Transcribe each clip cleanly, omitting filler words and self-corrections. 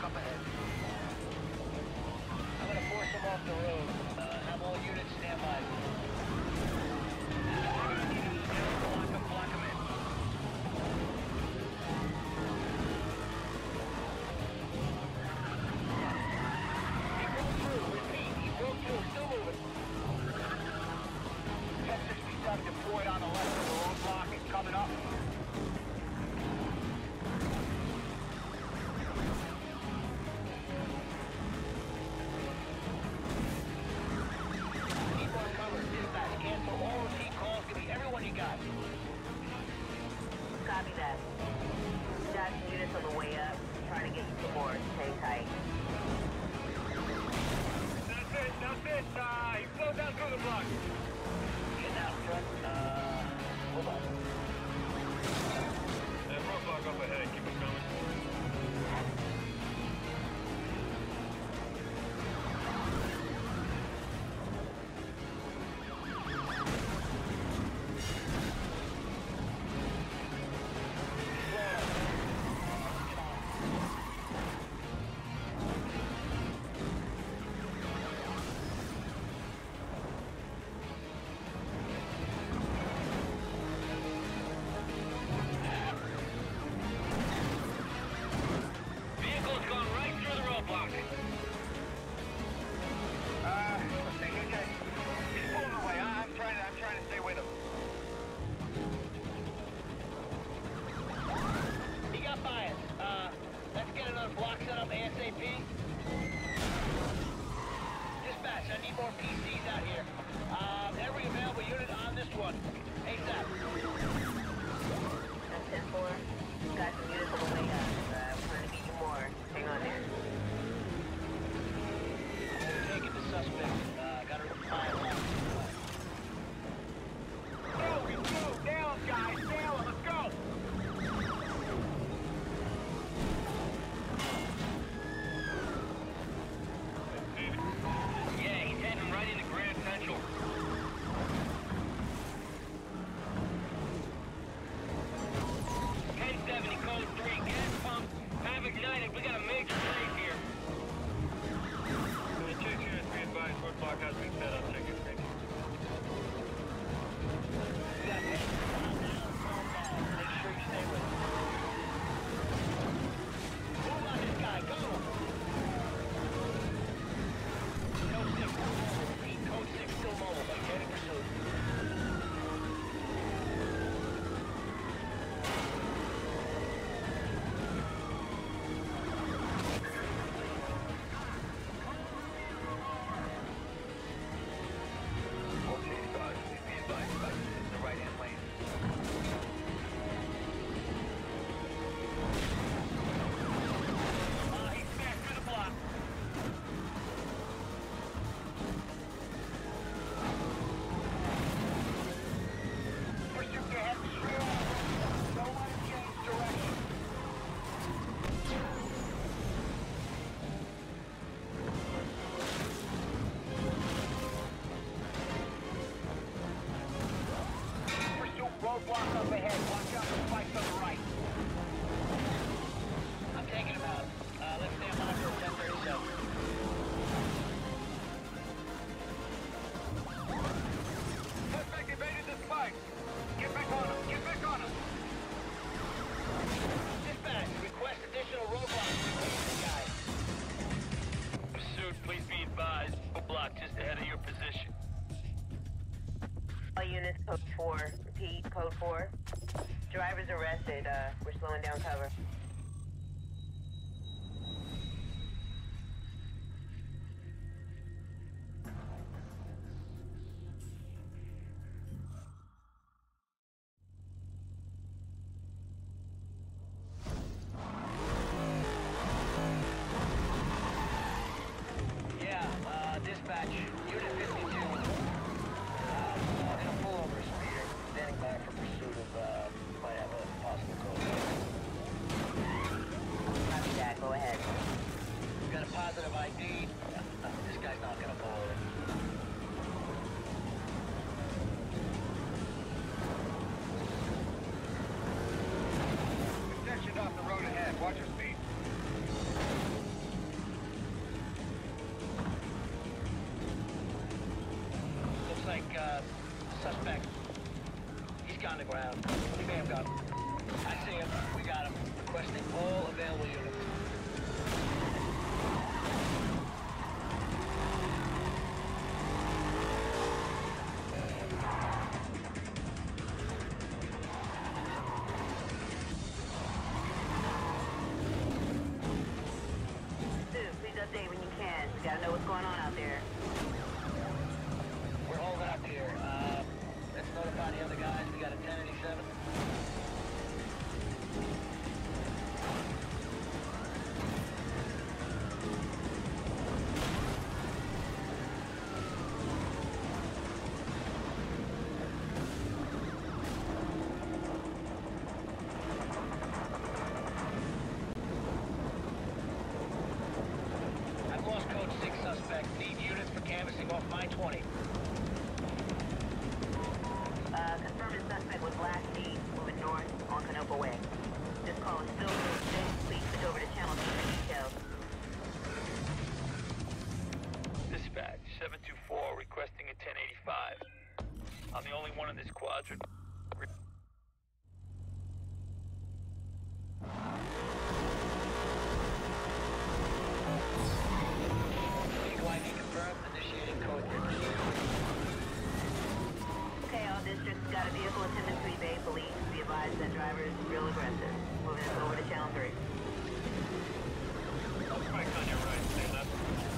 roadblock up ahead. I'm gonna force them off the road. Have all units stand by. Block them in. He broke through. Repeat, he broke through. Still moving. 1067 deployed on the left of the roadblock. It's coming up. Cancel all repeat calls. Give me everyone you got. Copy that. Got some units on the way up. Trying to get you some more. Hang tight. That's it. You flow down through the block. Get out, Strut. Hold on. That roadblock up ahead. Keep it coming. Let's get another block set up ASAP. Dispatch, I need more PCs out here. Every available unit on this one. ASAP. That's 10-4. Got some units on the way up. I'm trying to get you more. Hang on there. We're taking the suspect. Got her file. Go! Down, guys! Down! Let's go! Yeah, he's heading right into Grand Central. K-70, code 3, gas pump, have ignited. We got a major break here. Check units, be advised, roadblock has been set up. Check your screen. Make sure you stay with him. Move on this guy, go! Code 6 still mobile. Repeat, code 6 still mobile. Maintaining pursuit. Okay, stars, please be advised. Back in the right-hand lane. He's back through the block. Pursuit to head straight on. Don't let him change direction. Pursuit roadblock up ahead. Watch out for spikes on the right. I'm taking him out. Let's stand by for 1037. Suspect evaded the spike. Get back on him. Get back on him. Dispatch, request additional roadblocks to replace the guy. Pursuit, please be advised. Roadblock just ahead of your position. All units, code 4. Repeat, code 4. Driver's arrested. We're slowing down cover. Dispatch, Unit 52. In a pullover speeder, standing by for pursuit of, might have a possible code. Suspect. He's gone to ground. He may have gone. I see him. We got him. Requesting all available units. Please update when you can. We gotta know what's going on out there. We're holding up here. Let's notify the other guys. We got a 1087. I've lost code 6 suspect. Need units for canvassing off my 20. Confirming suspect with last D moving north on Canopa Way. This call is still code 6. Please switch over to channel 2 for details. Dispatch 724 requesting a 1085. I'm the only one in this quadrant. Eagle ID confirmed. Initiating code 13. Okay, all districts got a vehicle attendant to evade police. Be advised that driver is real aggressive. Moving us over to channel 3. Mike's on your right, stand up.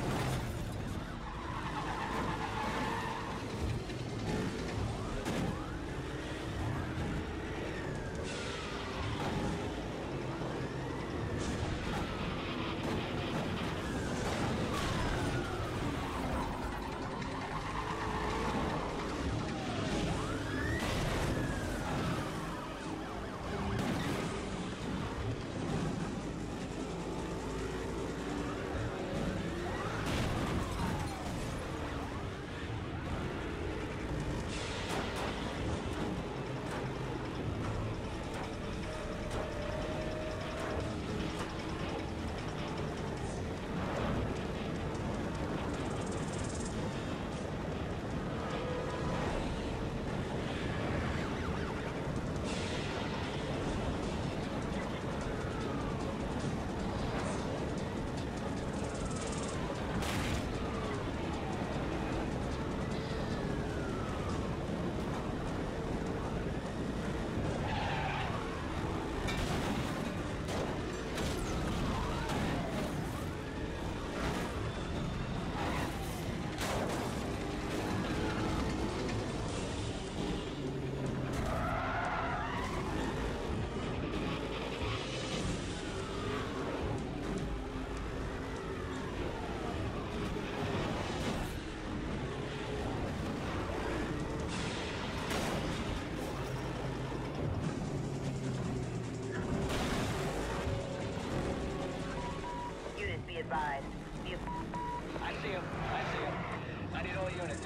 advised. I see him. I need all units.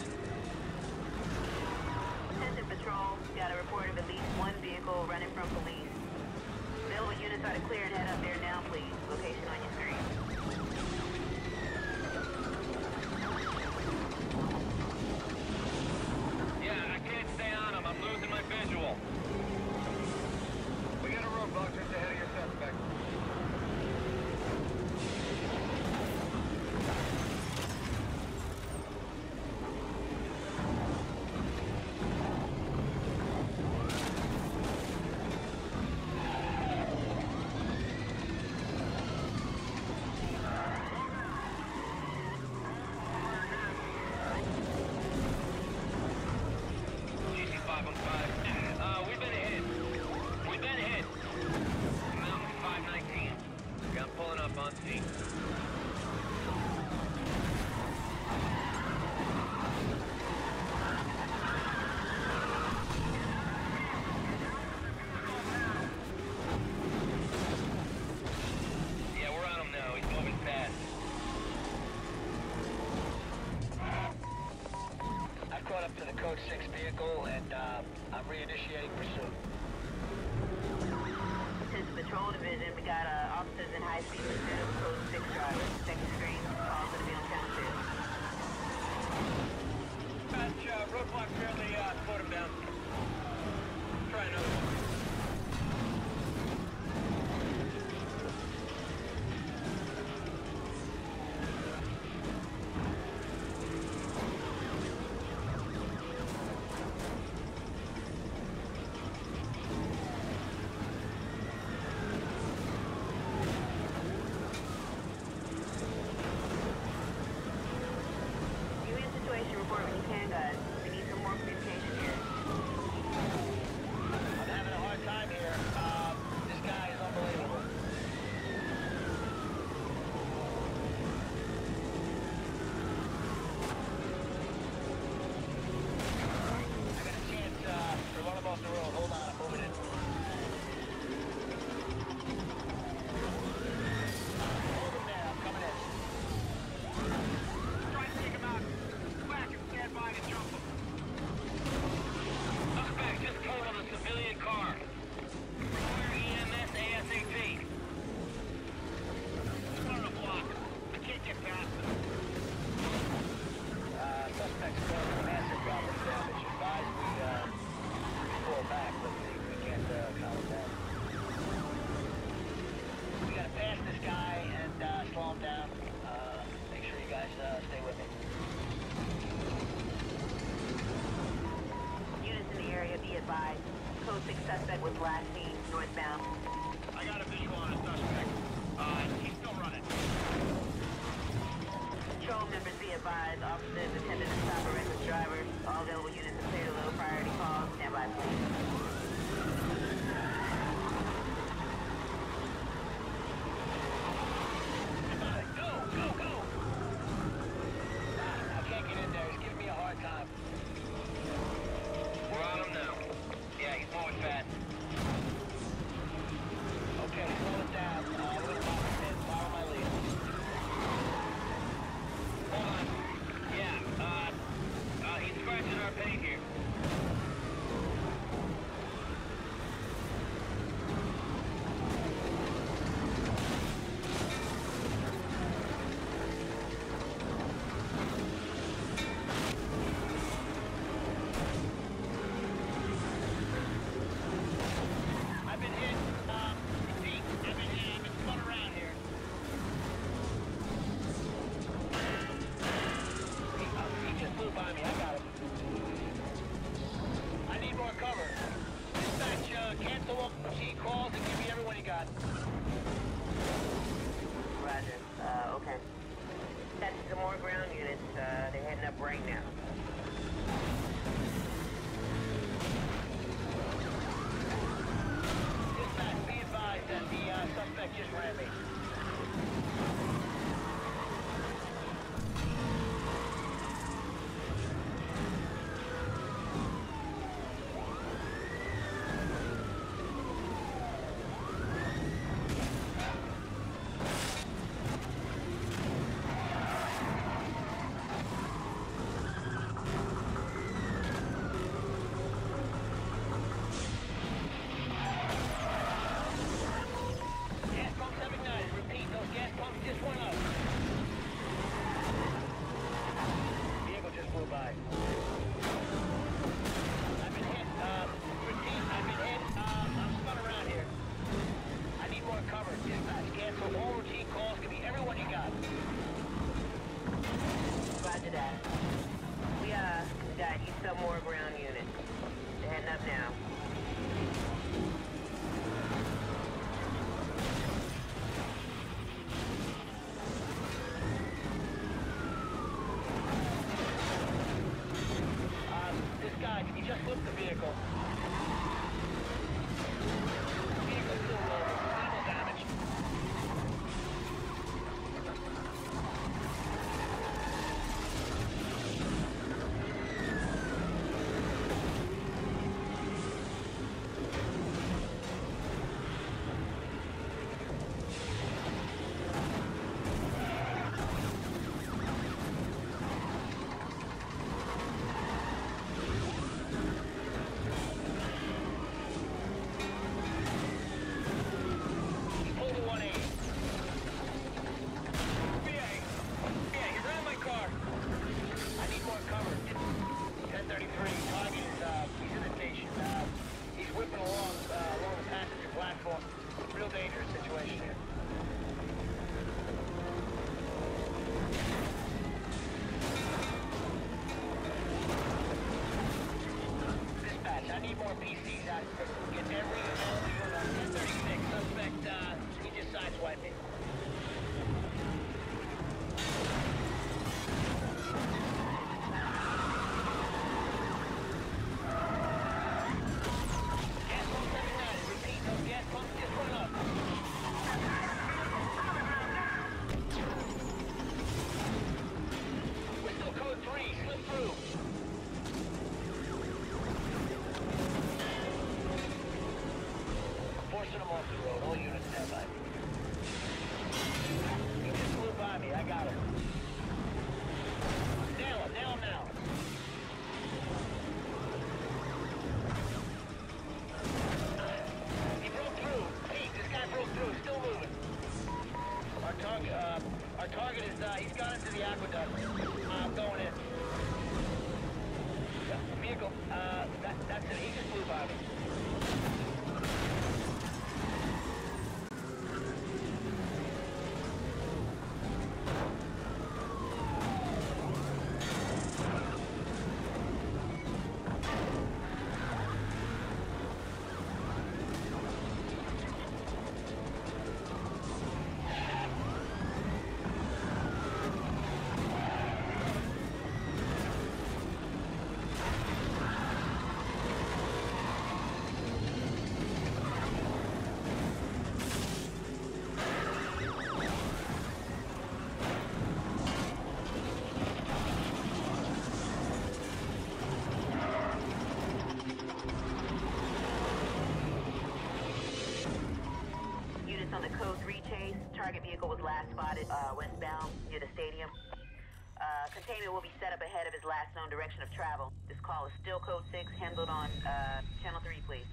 Attention patrol. Got a report of at least one vehicle running from police. Available units are to clear and head up there now, please. Location on your screen. Yeah, I can't stay on him. I'm losing my visual. We got a roadblock just ahead of your suspect. We've been hit. Mountain 519. Okay, I'm pulling up on scene. Yeah, we're on him now. He's moving fast. I've caught up to the Code 6 vehicle, and I'm reinitiating pursuit. Since Patrol Division, we got officers in high-speed pursuit of Code 6 drivers. Second screen, all going to be on channel 2. Roadblock fairly slowed him down. advised. Code 6 suspect was last seen northbound. I got a visual on a suspect. He's still running. Patrol members be advised. Officers attempted to stop a reckless driver. All available units are clear to low priority calls. Stand by, please. Go, go, go! I can't get in there. He's giving me a hard time. We're on him now. Yeah, he's moving fast. Okay, slow it down. We're gonna follow my lead. Hold on. Yeah, he's scratching our pay here. I've been hit. Pete, I've been spun around here. He just flew by me. I got him. I need more cover. Dispatch, cancel up G calls and give me everyone you got. Roger. Okay. That's some more ground units. They're heading up right now. Dispatch, be advised that the suspect just ran me. Gas pumps have ignited. Repeat, those gas pumps just went up. Vehicle just flew by. I've been hit. Repeat, I've been hit. I'm spun around here. I need more cover. Dispatch, cancel all routine calls. Give me everyone you got. Roger that. We got you some more ground units. They're heading up now. This guy, he just flipped the vehicle. Vehicle still rolling. Minimal damage. He pulled a 180. Yeah, he ran my car. I need more cover. 1033. Target is, he's in the station. He's whipping along the passenger platform. Real dangerous situation here. Dispatch, I need more PCs out. Get every unit on 1036. Suspect, he just sideswiped me. Gas pumps have ignited. Repeat, those gas pumps just went up. Whistle code 3, slip through. Forcing them off the road. All units stand by. He just flew by me. I got him. Nail him now. He broke through. Pete, this guy broke through. Still moving. Our target is, he's gone into the aqueduct. I'm going in. Vehicle, that's it. He just flew by me. Code 3 chase. Target vehicle was last spotted westbound near the stadium. Containment will be set up ahead of his last known direction of travel. This call is still Code 6, handled on Channel 3, please.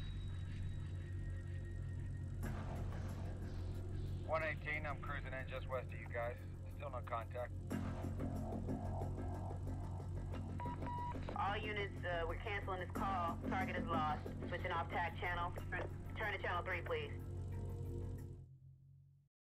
118, I'm cruising in just west of you guys. Still no contact. All units, we're canceling this call. Target is lost. Switching off TAC channel. Turn to Channel 3, please.